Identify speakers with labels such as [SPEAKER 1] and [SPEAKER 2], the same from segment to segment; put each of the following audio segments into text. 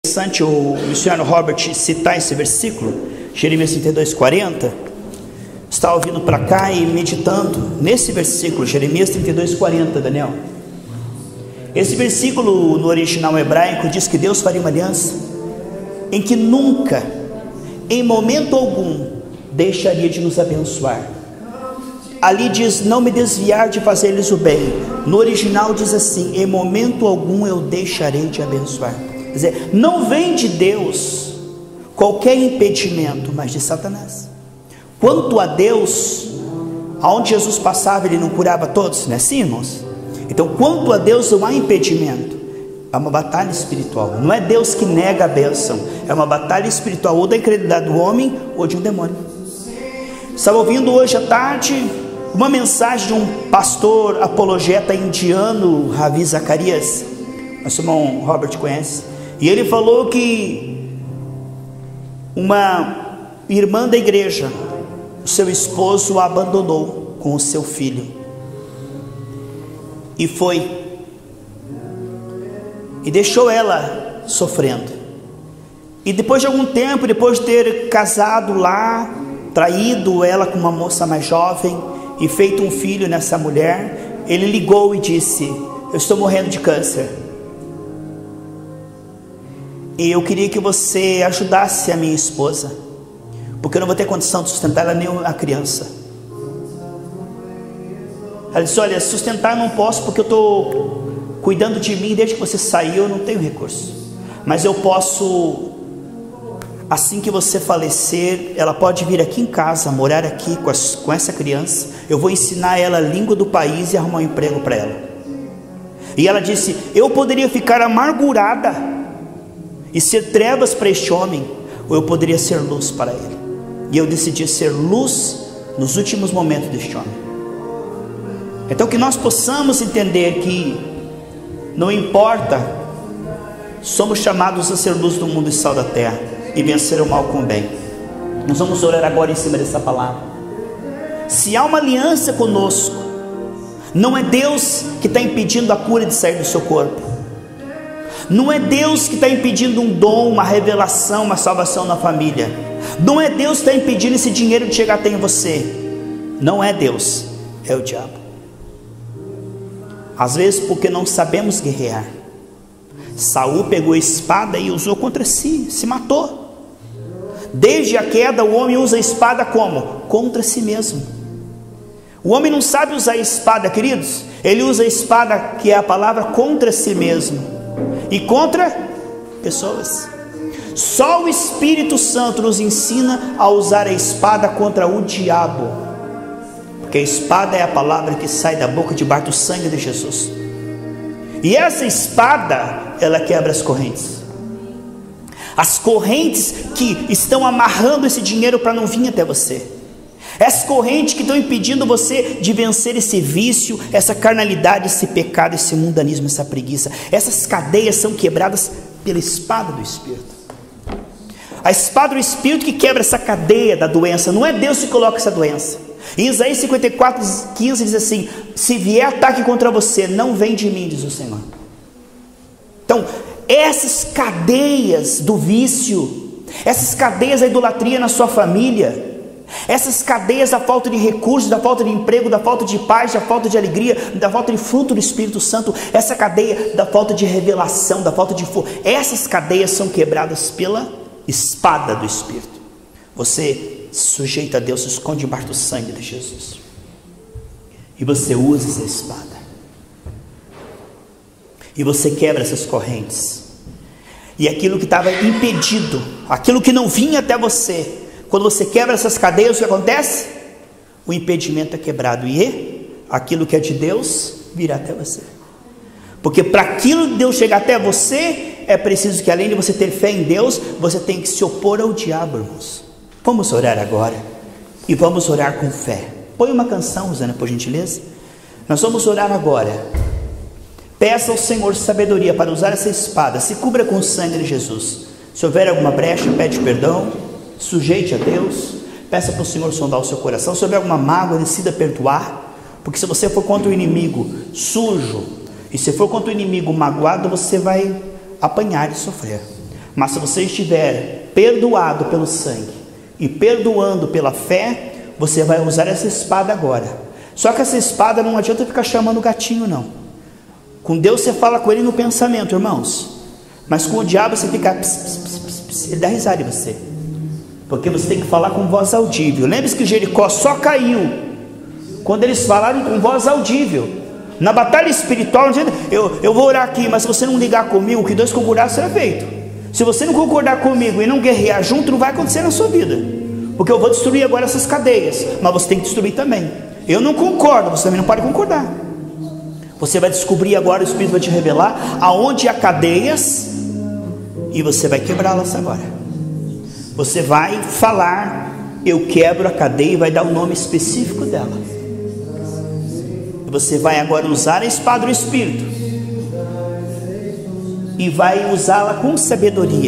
[SPEAKER 1] Interessante o missionário Robert citar esse versículo, Jeremias 32:40. Estava vindo para cá e meditando nesse versículo, Jeremias 32:40, Daniel. Esse versículo no original hebraico diz que Deus faria uma aliança em que nunca, em momento algum, deixaria de nos abençoar. Ali diz: não me desviar de fazer-lhes o bem. No original diz assim: em momento algum eu deixarei de abençoar. Quer dizer, não vem de Deus qualquer impedimento, mas de Satanás. Quanto a Deus, aonde Jesus passava ele não curava todos, não é assim, irmãos? Então, quanto a Deus não há impedimento. É uma batalha espiritual. Não é Deus que nega a bênção, é uma batalha espiritual, ou da incredulidade do homem ou de um demônio. Estava ouvindo hoje à tarde uma mensagem de um pastor apologeta indiano, Ravi Zacarias. Nosso irmão Robert conhece. E ele falou que uma irmã da igreja, o seu esposo o abandonou com o seu filho. E foi. E deixou ela sofrendo. E depois de algum tempo, depois de ter casado lá, traído ela com uma moça mais jovem e feito um filho nessa mulher, ele ligou e disse: eu estou morrendo de câncer. E eu queria que você ajudasse a minha esposa, porque eu não vou ter condição de sustentar ela nem a criança. Ela disse: olha, sustentar eu não posso, porque eu estou cuidando de mim desde que você saiu, eu não tenho recurso. Mas eu posso, assim que você falecer, ela pode vir aqui em casa, morar aqui com essa criança. Eu vou ensinar ela a língua do país e arrumar um emprego para ela. E ela disse: eu poderia ficar amargurada e ser trevas para este homem, ou eu poderia ser luz para ele. E eu decidi ser luz nos últimos momentos deste homem. Então que nós possamos entender que não importa, somos chamados a ser luz do mundo e sal da terra, e vencer o mal com o bem. Nós vamos orar agora em cima dessa palavra. Se há uma aliança conosco, não é Deus que está impedindo a cura de sair do seu corpo. Não é Deus que está impedindo um dom, uma revelação, uma salvação na família. Não é Deus que está impedindo esse dinheiro de chegar até em você. Não é Deus, é o diabo. Às vezes porque não sabemos guerrear. Saul pegou a espada e usou contra si, se matou. Desde a queda o homem usa a espada como? Contra si mesmo. O homem não sabe usar a espada, queridos. Ele usa a espada, que é a palavra, contra si mesmo e contra pessoas. Só o Espírito Santo nos ensina a usar a espada contra o diabo, porque a espada é a palavra que sai da boca debaixo do sangue de Jesus. E essa espada, ela quebra as correntes. As correntes que estão amarrando esse dinheiro para não vir até você. Essas correntes que estão impedindo você de vencer esse vício, essa carnalidade, esse pecado, esse mundanismo, essa preguiça. Essas cadeias são quebradas pela espada do Espírito. A espada do Espírito que quebra essa cadeia da doença. Não é Deus que coloca essa doença. Em Isaías 54:15 diz assim: se vier ataque contra você, não vem de mim, diz o Senhor. Então, essas cadeias do vício, essas cadeias da idolatria na sua família, essas cadeias da falta de recursos, da falta de emprego, da falta de paz, da falta de alegria, da falta de fruto do Espírito Santo, essa cadeia da falta de revelação, da falta de fogo, essas cadeias são quebradas pela espada do Espírito. Você se sujeita a Deus, se esconde debaixo do sangue de Jesus, e você usa essa espada, e você quebra essas correntes, e aquilo que estava impedido, aquilo que não vinha até você, quando você quebra essas cadeias, o que acontece? O impedimento é quebrado, e aquilo que é de Deus virá até você. Porque para aquilo de Deus chegar até você, é preciso que, além de você ter fé em Deus, você tem que se opor ao diabo, irmãos. Vamos orar agora, e vamos orar com fé. Põe uma canção, Rosana, por gentileza. Nós vamos orar agora. Peça ao Senhor sabedoria para usar essa espada. Se cubra com o sangue de Jesus. Se houver alguma brecha, pede perdão. Sujeite a Deus, peça para o Senhor sondar o seu coração. Se houver alguma mágoa, decida perdoar, porque se você for contra o inimigo sujo, e se for contra o inimigo magoado, você vai apanhar e sofrer. Mas se você estiver perdoado pelo sangue e perdoando pela fé, você vai usar essa espada agora. Só que essa espada não adianta ficar chamando o gatinho, não. Com Deus você fala com ele no pensamento, irmãos. Mas com o diabo você fica ps, ps, ps, ps, ps, ele dá risada em você. Porque você tem que falar com voz audível. Lembre-se que Jericó só caiu quando eles falaram com voz audível. Na batalha espiritual, eu vou orar aqui, mas se você não ligar comigo, o que Deus concordar será feito. Se você não concordar comigo e não guerrear junto, não vai acontecer na sua vida. Porque eu vou destruir agora essas cadeias, mas você tem que destruir também. Eu não concordo, você também não pode concordar. Você vai descobrir agora, o Espírito vai te revelar aonde há cadeias, e você vai quebrá-las agora. Você vai falar, eu quebro a cadeia, e vai dar o nome específico dela. Você vai agora usar a espada do Espírito e vai usá-la com sabedoria.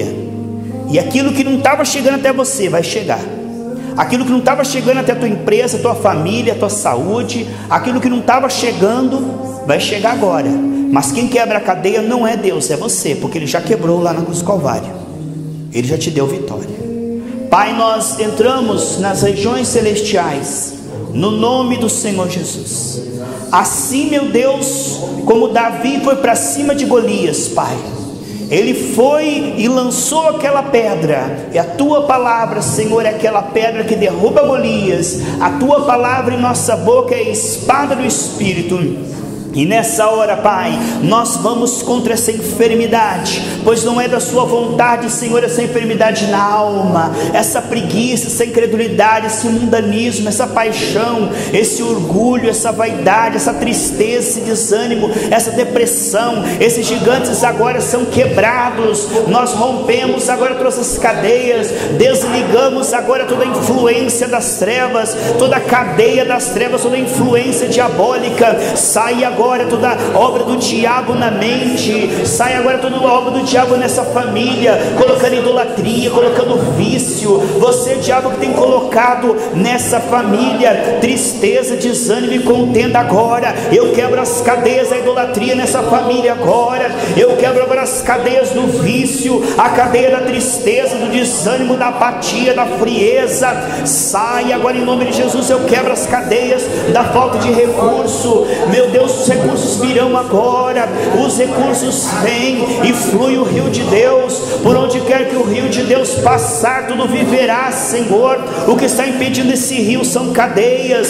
[SPEAKER 1] E aquilo que não estava chegando até você vai chegar. Aquilo que não estava chegando até a tua empresa, a tua família, a tua saúde, aquilo que não estava chegando vai chegar agora. Mas quem quebra a cadeia não é Deus, é você, porque Ele já quebrou lá na cruz do Calvário. Ele já te deu vitória. Pai, nós entramos nas regiões celestiais no nome do Senhor Jesus. Assim, meu Deus, como Davi foi para cima de Golias, Pai, ele foi e lançou aquela pedra, e a tua palavra, Senhor, é aquela pedra que derruba Golias. A tua palavra em nossa boca é a espada do Espírito. E nessa hora, Pai, nós vamos contra essa enfermidade, pois não é da sua vontade, Senhor, essa enfermidade na alma, essa preguiça, essa incredulidade, esse mundanismo, essa paixão, esse orgulho, essa vaidade, essa tristeza, esse desânimo, essa depressão. Esses gigantes agora são quebrados. Nós rompemos agora todas as cadeias, desligamos agora toda a influência das trevas, toda a cadeia das trevas, toda a influência diabólica. Sai agora toda obra do diabo na mente, sai agora toda obra do diabo nessa família, colocando idolatria, colocando vício. Você, diabo, que tem colocado nessa família tristeza, desânimo e contenda, agora eu quebro as cadeias da idolatria nessa família agora. Eu quebro agora as cadeias do vício, a cadeia da tristeza, do desânimo, da apatia, da frieza. Sai agora em nome de Jesus. Eu quebro as cadeias da falta de recurso. Meu Deus, os recursos virão agora, os recursos vêm e flui o rio de Deus. Por onde quer que o rio de Deus passar, tudo viverá, Senhor. O que está impedindo esse rio são cadeias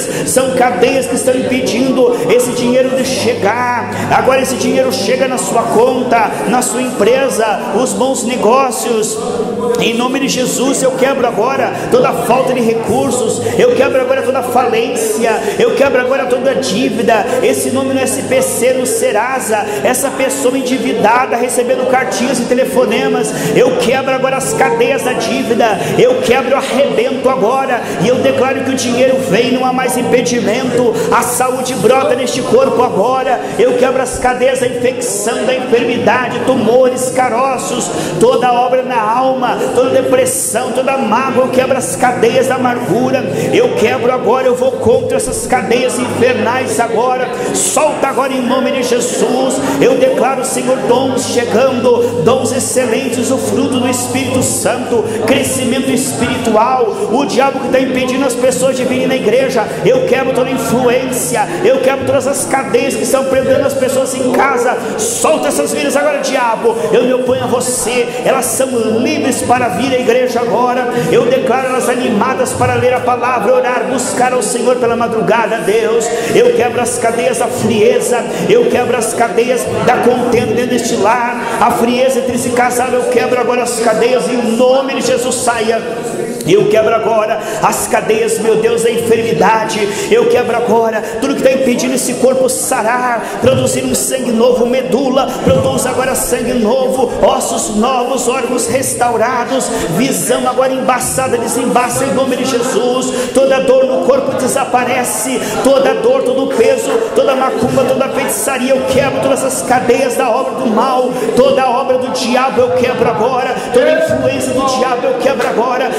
[SPEAKER 1] que estão impedindo esse dinheiro de chegar. Agora esse dinheiro chega na sua conta, na sua empresa, os bons negócios. Em nome de Jesus, eu quebro agora toda falta de recursos, eu quebro agora toda falência, eu quebro agora toda dívida. Esse nome no SPC, no Serasa, essa pessoa endividada recebendo cartinhas e telefonemas, eu quebro agora as cadeias da dívida, eu quebro, arrebento agora, e eu declaro que o dinheiro vem, não há mais impedimento, a saúde brota neste corpo agora. Eu quebro as cadeias da infecção, da enfermidade, tumores, caroços, toda obra na alma, toda depressão, toda mágoa, eu quebro as cadeias da amargura, eu quebro agora, eu vou contra essas cadeias infernais agora. Solta agora em nome de Jesus. Eu declaro, Senhor, dons chegando, dons excelentes, o fruto do Espírito Santo, crescimento espiritual. O diabo que está impedindo as pessoas de virem na igreja, eu quebro toda influência, eu quebro todas as cadeias que estão prendendo as pessoas em casa. Solta essas vidas agora, diabo, eu me oponho a você. Elas são livres para vir à igreja agora. Eu declaro elas animadas para ler a palavra, orar, buscar ao Senhor pela madrugada. Deus, eu quebro as cadeias da frieza, eu quebro as cadeias da contenda dentro deste lar, a frieza entre esse casal, eu quebro agora as cadeias em nome de Jesus. Saia. Eu quebro agora as cadeias, meu Deus, da enfermidade. Eu quebro agora tudo que está impedindo esse corpo sarar, produzir um sangue novo. Medula, produz agora sangue novo, ossos novos, órgãos restaurados, visão agora embaçada, desembaça em nome de Jesus. Toda dor no corpo desaparece, toda dor, todo peso, toda macumba, toda feitiçaria, eu quebro todas essas cadeias da obra do mal, toda a obra do diabo eu quebro agora, toda influência do diabo eu quebro agora, todo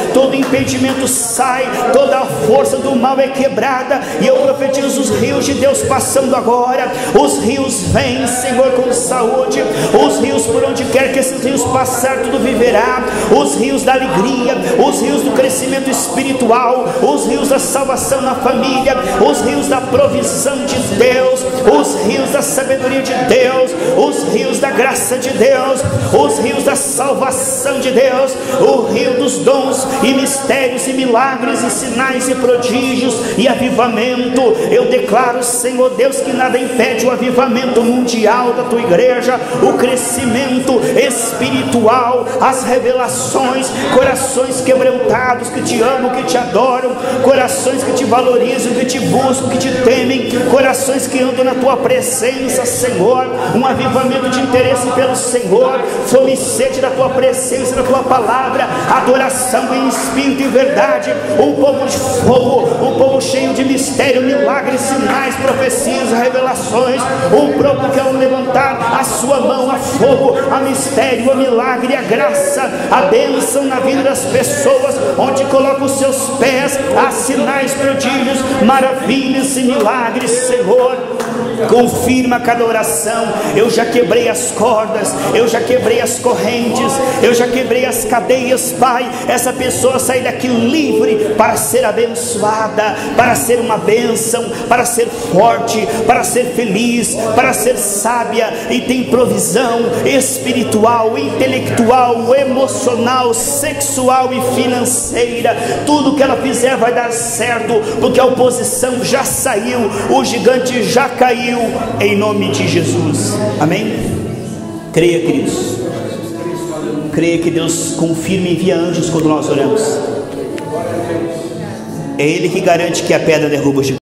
[SPEAKER 1] impedimento sai, toda a força do mal é quebrada, e eu profetizo os rios de Deus passando agora. Os rios vêm, Senhor, com saúde, os rios por onde quer que esses rios passar, tudo viverá, os rios da alegria, os rios do crescimento espiritual, os rios da salvação na família, os rios da provisão de Deus, os rios da sabedoria de Deus, os rios da graça de Deus, os rios da salvação de Deus, o rio dos dons e mistérios e milagres e sinais e prodígios e avivamento. Eu declaro, Senhor Deus, que nada impede o avivamento mundial da tua igreja, o crescimento espiritual, as revelações, corações quebrantados que te amam, que te adoram, corações que te valorizam, que te buscam, que te temem, corações que andam na tua presença, Senhor. Um avivamento de interesse pelo Senhor, fome e sede da tua presença, da tua palavra, adoração em espírito e verdade, um povo de fogo, um povo cheio de mistério, milagres, sinais, profecias, revelações, um povo que ao levantar a sua mão a fogo, a mistério, a milagre, a graça, a bênção na vida das pessoas, onde coloca os seus pés, há sinais, prodígios, maravilhas e milagres, Senhor. Confirma cada oração. Eu já quebrei as cordas, eu já quebrei as correntes, eu já quebrei as cadeias, Pai. Essa pessoa sai daqui livre para ser abençoada, para ser uma bênção, para ser forte, para ser feliz, para ser sábia, e tem provisão espiritual, intelectual, emocional, sexual e financeira. Tudo que ela fizer vai dar certo, porque a oposição já saiu, o gigante já caiu, em nome de Jesus. Amém? Creia, queridos. Creia que Deus confirma e envia anjos quando nós oramos. É Ele que garante que a pedra derruba os gigantes.